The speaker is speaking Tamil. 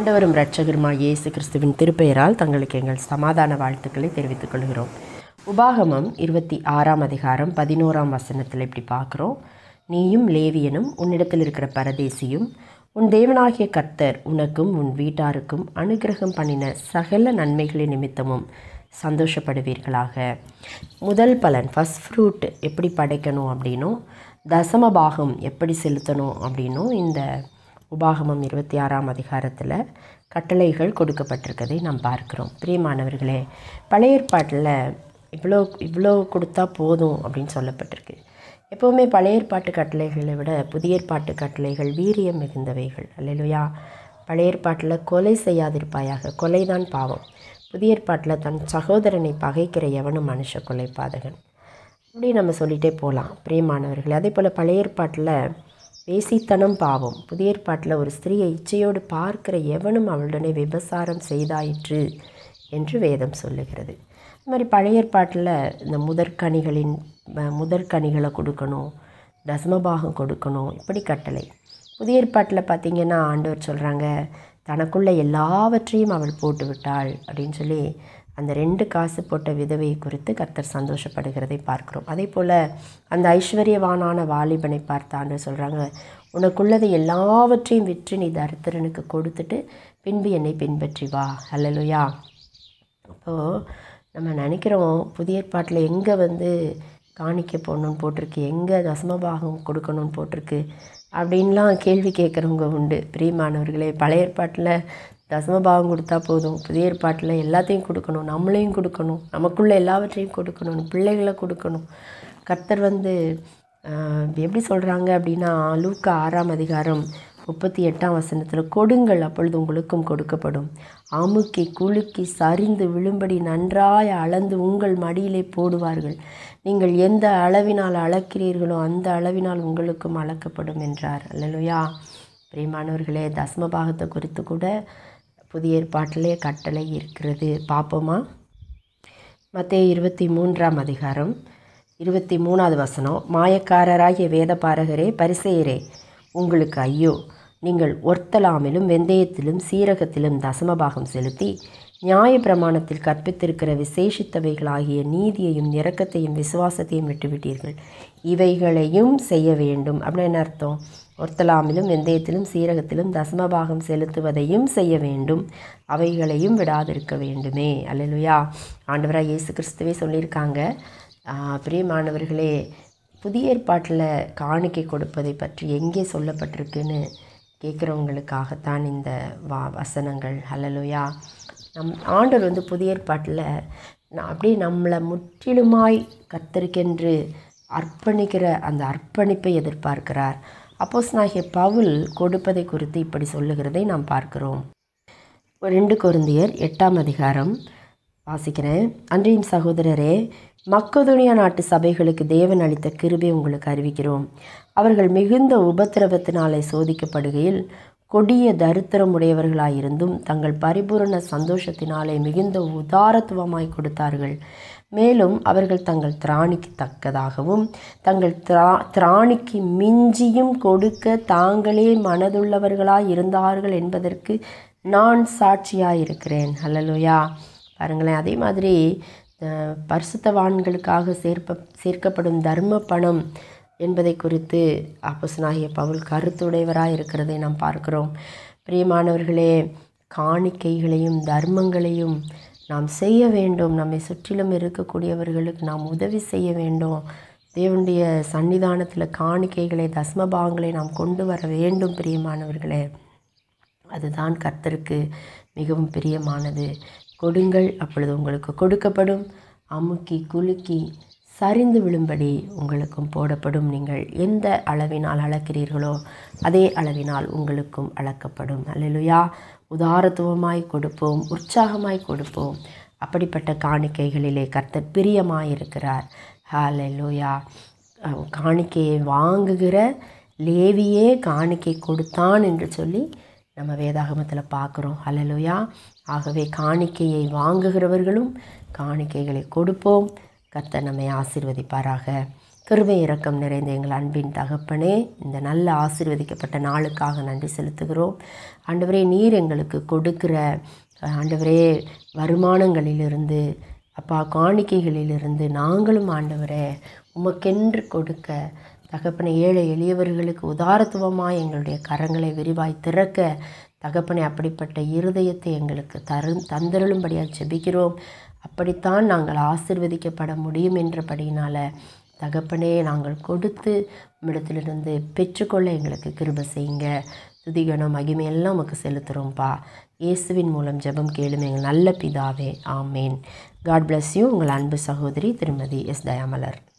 ஆண்டவரும் இரட்சகருமாகிய இயேசு கிறிஸ்துவின் திருப்பெயரால் தங்களுக்கு எங்கள் சமாதான வாழ்த்துக்களை தெரிவித்துக் கொள்கிறோம். உபாகமம் 26ஆம் அதிகாரம் 11ஆம் வசனத்தில் இப்படி பார்க்குறோம். நீயும் லேவியனும் உன்னிடத்தில் இருக்கிற பரதேசியும் உன் தேவனாகிய கர்த்தர் உனக்கும் உன் வீட்டாருக்கும் அனுக்கிரகம் பண்ணின சகல நன்மைகளின் நிமித்தமும் சந்தோஷப்படுவீர்களாக. முதல் பலன் ஃபர்ஸ்ட் ஃப்ரூட் எப்படி படைக்கணும் அப்படின்னும் தசம பாகம் எப்படி செலுத்தணும் அப்படின்னும் இந்த உபாகமம் 26ஆம் அதிகாரத்தில் கட்டளைகள் கொடுக்கப்பட்டிருக்கதை நாம் பார்க்குறோம். பிரியமானவர்களே, பழைய ஏற்பாட்டில் இவ்வளோ கொடுத்தா போதும் அப்படின்னு சொல்லப்பட்டிருக்கு. எப்போவுமே பழைய ஏற்பாட்டு கட்டளைகளை விட புதிய ஏற்பாட்டு கட்டளைகள் வீரியம் மிகுந்தவைகள். அல்லேலூயா. பழைய ஏற்பாட்டில் கொலை செய்யாதிருப்பாயாக, கொலை தான் பாவம். புதிய ஏற்பாட்டில் தன் சகோதரனை பகைக்கிற எவனும் மனுஷ கொலை பாதகன். இப்படி நம்ம சொல்லிகிட்டே போகலாம். பிரியமானவர்களே, அதே போல் பழைய ஏற்பாட்டில் வேசித்தனம் பாவம். புதிய ஏற்பாட்டில் ஒரு ஸ்திரீயை இச்சையோடு பார்க்கிற எவனும் அவளுடனே விபசாரம் செய்தாயிற்று என்று வேதம் சொல்லுகிறது. இது மாதிரி பழைய ஏற்பாட்டில் இந்த முதற்கனிகளை கொடுக்கணும், தசமபாகம் கொடுக்கணும், இப்படி கட்டளை. புதிய ஏற்பாட்டில் பார்த்திங்கன்னா ஆண்டவர் சொல்கிறாங்க, தனக்குள்ள எல்லாவற்றையும் அவள் போட்டு விட்டாள் அப்படின்னு சொல்லி அந்த 2 காசு போட்ட விதவையை குறித்து கர்த்தர் சந்தோஷப்படுகிறதை பார்க்குறோம். அதே போல் அந்த ஐஸ்வர்யவானான வாலிபனை பார்த்து ஆண்டவர் சொல்கிறாங்க, உனக்குள்ளதை எல்லாவற்றையும் விற்று நீ தரித்திரனுக்கு கொடுத்துட்டு பின்பு என்னை பின்பற்றி வா. அல்லேலூயா. அப்போது நம்ம நினைக்கிறோம், புதிய ஏற்பாட்டில் எங்கே காணிக்க போடணுன்னு போட்டிருக்கு, எங்கே தசமபாகம் கொடுக்கணும்னு போட்டிருக்கு அப்படின்லாம் கேள்வி கேட்குறவங்க உண்டு. பிரியமானவர்களே, பழைய ஏற்பாட்டில் தசமபாகம் கொடுத்தா போதும், புதிய ஏற்பாட்டில் எல்லாத்தையும் கொடுக்கணும், நம்மளையும் கொடுக்கணும், நமக்குள்ளே எல்லாவற்றையும் கொடுக்கணும், பிள்ளைகளை கொடுக்கணும். கர்த்தர் எப்படி சொல்கிறாங்க அப்படின்னா, லூக்கா 6ஆம் அதிகாரம் 38ஆம் வசனத்தில், கொடுங்கள் அப்பொழுது உங்களுக்கும் கொடுக்கப்படும், அமுக்கி குலுக்கி சரிந்து விழும்படி நன்றாய் அளந்து உங்கள் மடியிலே போடுவார்கள், நீங்கள் எந்த அளவினால் அளக்கிறீர்களோ அந்த அளவினால் உங்களுக்கும் அளக்கப்படும் என்றார். அல்லேலூயா. பிரியமானவர்களே, தசமபாகத்தை குறித்து கூட புதிய ஏற்பாட்டிலே கட்டளை இருக்கிறது. பார்ப்போமா? மத்தேயு 23ஆம் அதிகாரம் 23வது வசனம், மாயக்காரராகிய வேதபாரகரே பரிசேயரே உங்களுக்கு ஐயோ, நீங்கள் ஒர்த்தலாமிலும் வெந்தயத்திலும் சீரகத்திலும் தசமபாகம் செலுத்தி நியாயப்பிரமாணத்தில் கற்பித்திருக்கிற விசேஷித்தவைகளாகிய நீதியையும் இரக்கத்தையும் விசுவாசத்தையும் விட்டுவிட்டீர்கள், இவைகளையும் செய்ய வேண்டும். அப்படின்னு என்ன அர்த்தம்? ஒர்த்தலாமிலும் வெந்தயத்திலும் சீரகத்திலும் தசமபாகம் செலுத்துவதையும் செய்ய வேண்டும், அவைகளையும் விடாதிருக்க வேண்டுமே. அல்லேலூயா. ஆண்டவராக இயேசு கிறிஸ்துவே சொல்லியிருக்காங்க. பிரியமானவர்களே, புதிய ஏற்பாட்டில் காணிக்கை கொடுப்பதை பற்றி எங்கே சொல்லப்பட்டிருக்குன்னு கேட்குறவங்களுக்காகத்தான் இந்த வசனங்கள். அல்லேலூயா. ஆண்டவர் புதிய ஏற்பாட்டில் அப்படியே நம்மளை முற்றிலுமாய் கர்த்தருக்கென்று அர்ப்பணிக்கிற அந்த அர்ப்பணிப்பை எதிர்பார்க்கிறார். அப்போஸ்தலனாகிய பவுல் கொடுப்பதை குறித்து இப்படி சொல்லுகிறதை நாம் பார்க்கிறோம். 2 கொரிந்தியர் 8ஆம் அதிகாரம் வாசிக்கிறேன். அன்றியும் சகோதரரே, மக்கெதோனியா நாட்டு சபைகளுக்கு தேவன் அளித்த கிருபை உங்களுக்கு அறிவிக்கிறோம். அவர்கள் மிகுந்த உபத்திரவத்தினாலே சோதிக்கப்படுகையில் கொடிய தரித்திரமுடையவர்களாயிருந்தும் தங்கள் பரிபூரண சந்தோஷத்தினாலே மிகுந்த உதாரத்துவமாய் கொடுத்தார்கள். மேலும் அவர்கள் தங்கள் திராணிக்கு தக்கதாகவும் தங்கள் திராணிக்கு மிஞ்சியும் கொடுக்க தாங்களே மனதுள்ளவர்களாய் இருந்தார்கள் என்பதற்கு நான் சாட்சியாயிருக்கிறேன். அல்லேலூயா. பாருங்களேன், அதே மாதிரி பரிசுத்தவான்களுக்காக சேர்க்கப்படும் தர்ம பணம் என்பதை குறித்து அப்போஸ்தலனாகிய பவுல் கருத்துடையவராக இருக்கிறதை நாம் பார்க்கிறோம். பிரியமானவர்களே, காணிக்கைகளையும் தர்மங்களையும் நாம் செய்ய வேண்டும். நம்மை சுற்றிலும் இருக்கக்கூடியவர்களுக்கு நாம் உதவி செய்ய வேண்டும். தேவனுடைய சன்னிதானத்தில் காணிக்கைகளை தசமபாகங்களை நாம் கொண்டு வர வேண்டும். பிரியமானவர்களே, அதுதான் கர்த்தருக்கு மிகவும் பிரியமானது. கொடுங்கள் அப்பொழுது உங்களுக்கு கொடுக்கப்படும், அமுக்கி குலுக்கி சரிந்து விழும்படி உங்களுக்கும் போடப்படும், நீங்கள் எந்த அளவினால் அளக்கிறீர்களோ அதே அளவினால் உங்களுக்கும் அளக்கப்படும். அல்லேலூயா. உதாரத்துவமாய் கொடுப்போம், உற்சாகமாய் கொடுப்போம். அப்படிப்பட்ட காணிக்கைகளிலே கர்த்தர் பிரியமாயிருக்கிறார். ஹல்லேலூயா. காணிக்கையை வாங்குகிற லேவியே காணிக்கை கொடுத்தான் என்று சொல்லி நம்ம வேதாகமத்தில் பார்க்குறோம். ஹல்லேலூயா. ஆகவே காணிக்கையை வாங்குகிறவர்களும் காணிக்கைகளை கொடுப்போம். கர்த்தர் நம்மை ஆசீர்வதிப்பாராக. கிருபை இரக்கம் நிறைந்த எங்கள் அன்பின் தகப்பனே, இந்த நல்ல ஆசீர்வதிக்கப்பட்ட நாளுக்காக நன்றி செலுத்துகிறோம். ஆண்டவரே, நீர் எங்களுக்கு கொடுக்கிற ஆண்டவரே வருமானங்களிலிருந்து அப்பா காணிக்கைகளிலிருந்து நாங்களும் ஆண்டவரே உமக்கென்று கொடுக்க தகப்பனை ஏழை எளியவர்களுக்கு உதாரத்துவமாக எங்களுடைய கரங்களை விரிவாய் திறக்க தகப்பனை அப்படிப்பட்ட இருதயத்தை எங்களுக்கு தந்தருளும்படியாக ஜெபிக்கிறோம். அப்படித்தான் நாங்கள் ஆசீர்வதிக்கப்பட முடியும் என்றபடியினால் தகப்பனே நாங்கள் கொடுத்து உம்மிடத்திலிருந்து பெற்றுக்கொள்ள எங்களுக்கு கிருபை செய்யுங்க. துதிகனம் மகிமையெல்லாம் நமக்கு செலுத்துகிறோம்ப்பா. இயேசுவின் மூலம் ஜெபம் கேளும் எங்கள் நல்ல பிதாவே, ஆமேன். God bless you. உங்கள் அன்பு சகோதரி திருமதி எஸ். தயாமலர்.